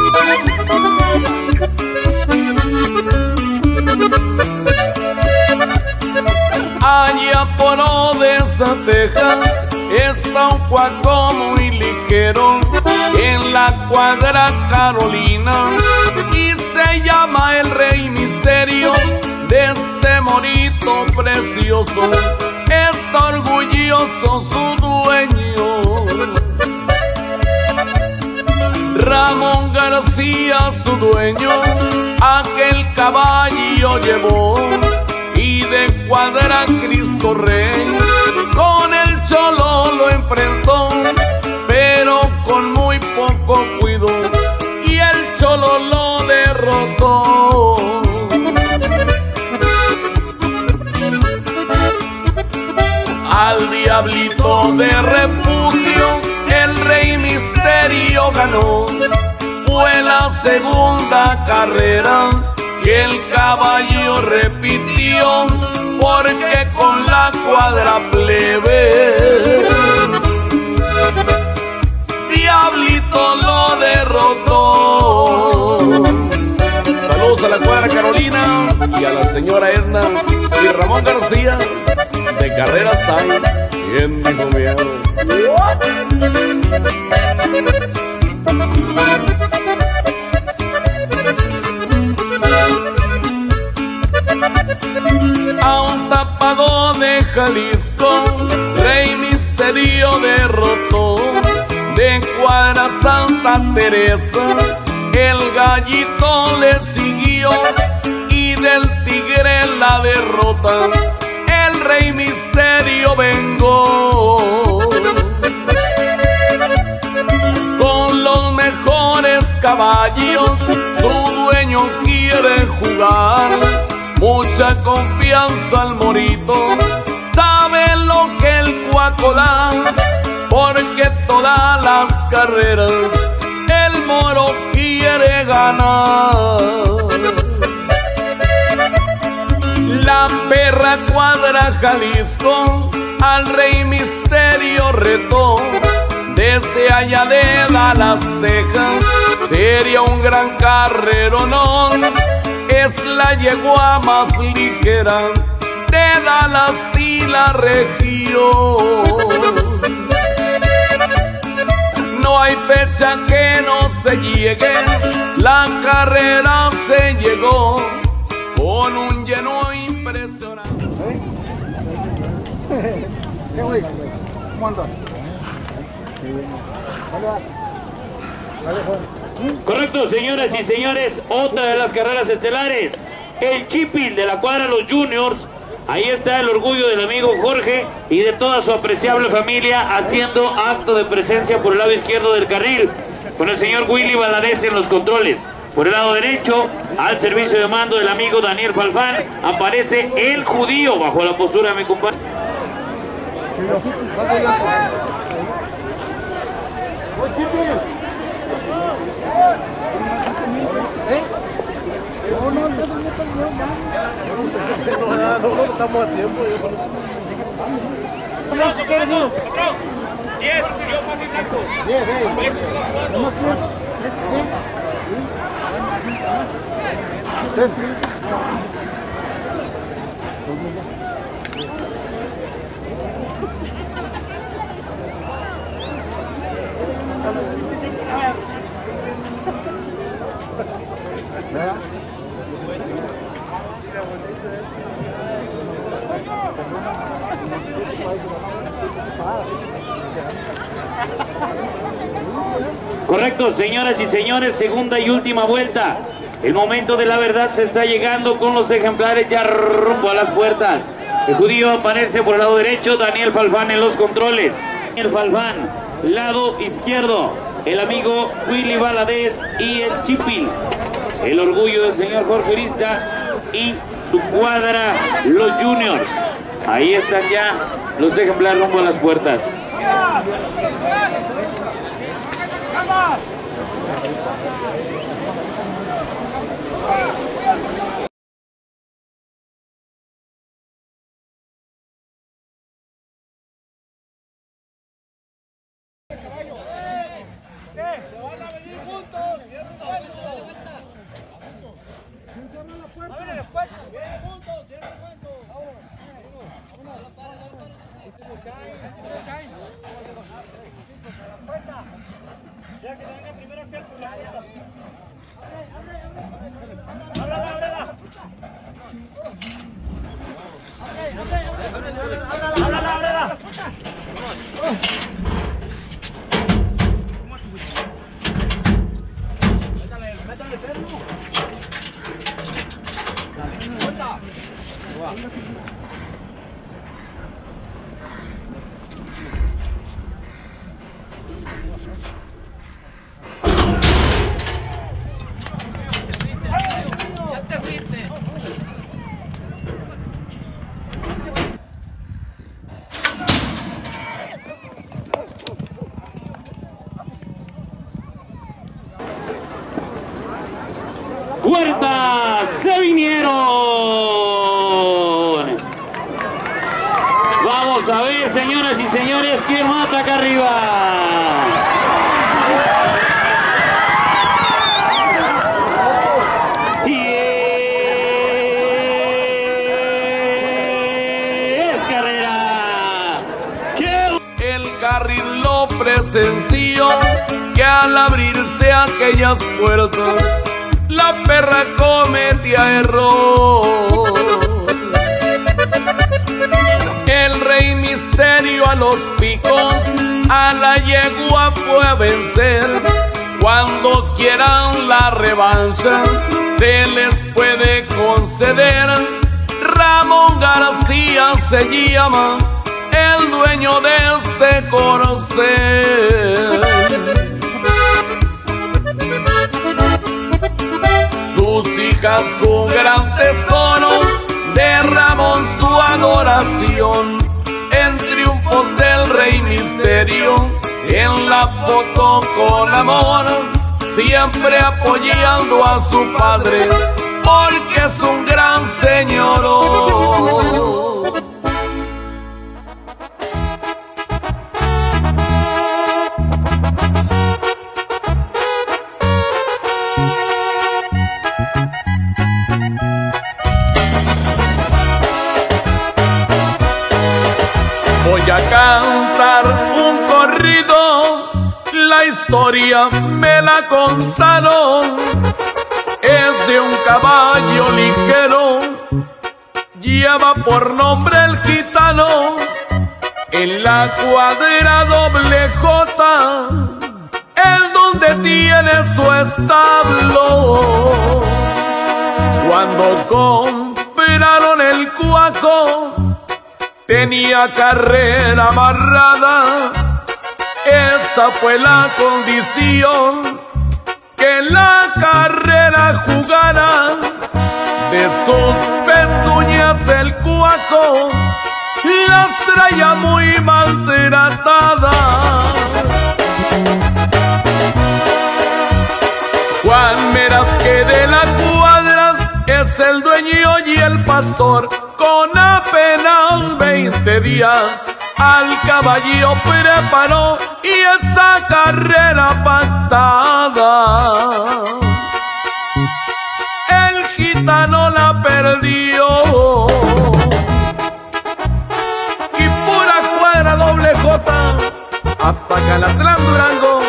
Allá por Odessa, Texas, está un cuaco muy ligero en la cuadra Carolina y se llama el Rey Misterio. De este morito precioso está orgulloso su dueño. Ramón García, su dueño, aquel caballo llevó, y de cuadra Cristo Rey con el Cholo lo enfrentó, pero con muy poco cuidado, y el Cholo lo derrotó. Al diablito de refugio el Rey Misterio ganó. Fue la segunda carrera que el caballo repitió, porque con la cuadra plebe Diablito lo derrotó. Saludos a la cuadra Carolina y a la señora Edna y Ramón García de Carreras Time. ¿Quién dijo miedo? A un tapado de Jalisco, Rey Misterio derrotó. De cuadra Santa Teresa, el gallito le siguió, y del tigre la derrota el Rey Misterio vengó. Con los mejores caballos su dueño quiere jugar. Mucha confianza al morito, sabe lo que el cuaco da, porque todas las carreras el moro quiere ganar. La perra cuadra Jalisco al Rey Misterio retó. Desde allá de Dallas, Texas, sería un gran carreronón. Es la yegua más ligera de Dallas y la región. No hay fecha que no se llegue, la carrera se llegó con un lleno impresionante. ¿Qué güey? ¿Cómo andas? Correcto, señoras y señores, otra de las carreras estelares, el Chipil de la cuadra Los Juniors. Ahí está el orgullo del amigo Jorge y de toda su apreciable familia haciendo acto de presencia por el lado izquierdo del carril, con el señor Willy Valadez en los controles. Por el lado derecho, al servicio de mando del amigo Daniel Falfán, aparece el judío bajo la postura de mi compadre. No, estamos a tiempo. ¿Qué quieres, hijo? 10, yo para mi blanco. 10, Correcto, señoras y señores, segunda y última vuelta. El momento de la verdad se está llegando con los ejemplares ya rumbo a las puertas. El judío aparece por el lado derecho, Daniel Falfán en los controles. Daniel Falfán, lado izquierdo, el amigo Willy Valadez y el Chipil. El orgullo del señor Jorge Urista y su cuadra Los Juniors. Ahí están ya los ejemplares rumbo a las puertas. ¿Qué? ¿Se van a venir juntos? Puertas se vinieron. Vamos a ver, señoras y señores, quién mata acá arriba. Y es carrera. El carril lo presenció, que al abrirse aquellas puertas la perra cometía error. El rey Misterio a los picos a la yegua fue a vencer. Cuando quieran la revancha se les puede conceder. Ramón García se llama el dueño de este corcel. Sus hijas, su gran tesoro, de Ramón su adoración. En triunfos del rey Misterio, en la foto con amor, siempre apoyando a su padre, porque es un gran señor. Voy a cantar un corrido, la historia me la contaron. Es de un caballo ligero, lleva por nombre el gitano. En la cuadra doble J, el donde tiene su establo. Cuando compraron el cuaco, tenía carrera amarrada. Esa fue la condición, que la carrera jugara. De sus pezuñas el cuaco las traía muy maltratadas. Juan Meraz, que de la cuadra es el dueño y el pastor, con apenas 20 días al caballo preparó y esa carrera pactada el gitano la perdió. Y pura cuadra doble J hasta Calatlán, Durango.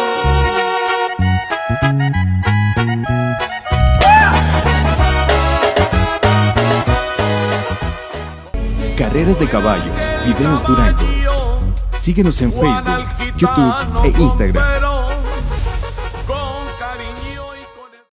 Carreras de caballos, videos Durango. Síguenos en Facebook, YouTube e Instagram.